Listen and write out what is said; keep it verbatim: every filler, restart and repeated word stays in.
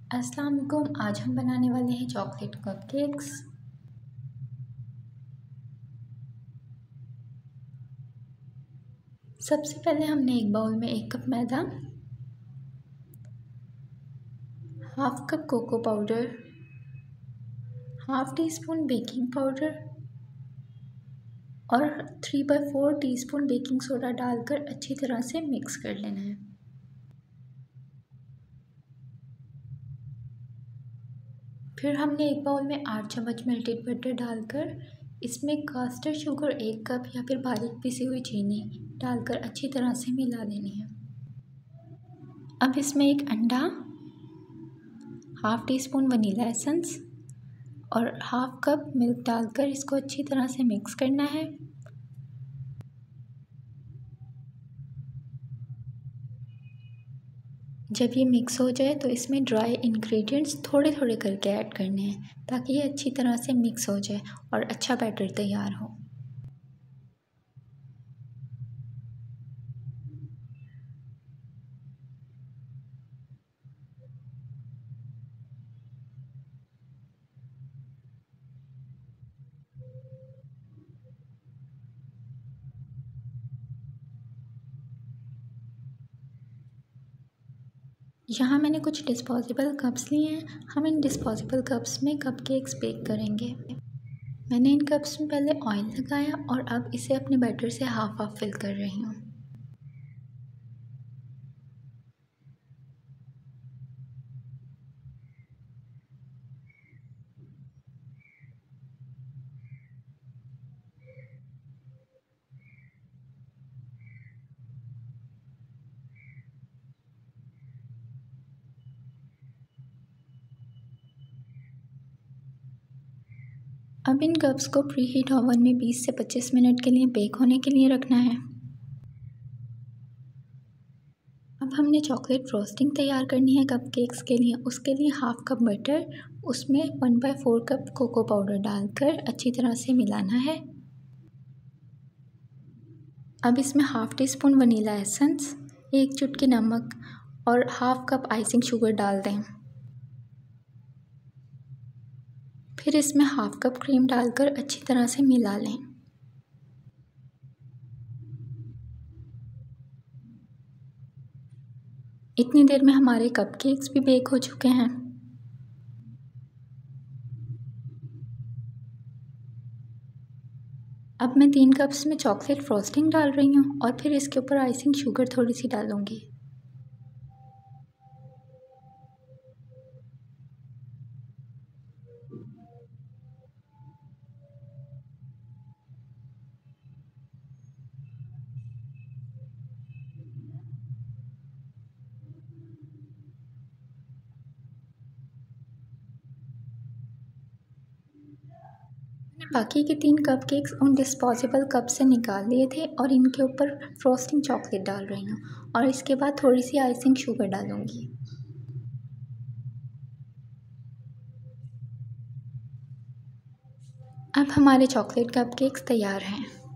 अस्सलाम वालेकुम। आज हम बनाने वाले हैं चॉकलेट कपकेक्स। सबसे पहले हमने एक बाउल में एक कप मैदा, half cup cocoa powder, half teaspoon baking powder और three by four teaspoon baking soda डालकर अच्छी तरह से मिक्स कर लेना है। फिर हमने एक बाउल में आठ चम्मच मेल्टेड बटर डालकर इसमें कास्टर शुगर एक कप या फिर बारीक पिसी हुई चीनी डालकर अच्छी तरह से मिला लेनी है। अब इसमें एक अंडा, half teaspoon vanilla essence और हाफ कप मिल्क डालकर इसको अच्छी तरह से मिक्स करना है। जब ये मिक्स हो जाए तो इसमें ड्राई इंग्रेडिएंट्स थोड़े थोड़े करके ऐड करने हैं ताकि ये अच्छी तरह से मिक्स हो जाए और अच्छा बैटर तैयार हो। यहाँ मैंने कुछ डिस्पोजेबल कप्स लिए हैं। हम इन डिस्पोजेबल कप्स में कपकेक्स बेक करेंगे। मैंने इन कप्स में पहले ऑयल लगाया और अब इसे अपने बैटर से हाफ हाफ फिल कर रही हूँ। अब इन कप्स को प्री हीट ओवन में बीस से पच्चीस मिनट के लिए बेक होने के लिए रखना है। अब हमने चॉकलेट फ्रोस्टिंग तैयार करनी है कपकेक्स के लिए। उसके लिए हाफ कप बटर, उसमें one by four cup cocoa powder डालकर अच्छी तरह से मिलाना है। अब इसमें half teaspoon vanilla essence, एक चुटकी नमक और हाफ कप आइसिंग शुगर डाल दें। फिर इसमें हाफ कप क्रीम डालकर अच्छी तरह से मिला लें। इतनी देर में हमारे कपकेक्स भी बेक हो चुके हैं। अब मैं तीन कप्स में चॉकलेट फ्रोस्टिंग डाल रही हूँ और फिर इसके ऊपर आइसिंग शुगर थोड़ी सी डालूँगी। बाकी के तीन कपकेक्स उन डिस्पोजेबल कप से निकाल लिए थे और इनके ऊपर फ्रोस्टिंग चॉकलेट डाल रही हूँ और इसके बाद थोड़ी सी आइसिंग शुगर डालूँगी। अब हमारे चॉकलेट कपकेक्स तैयार हैं।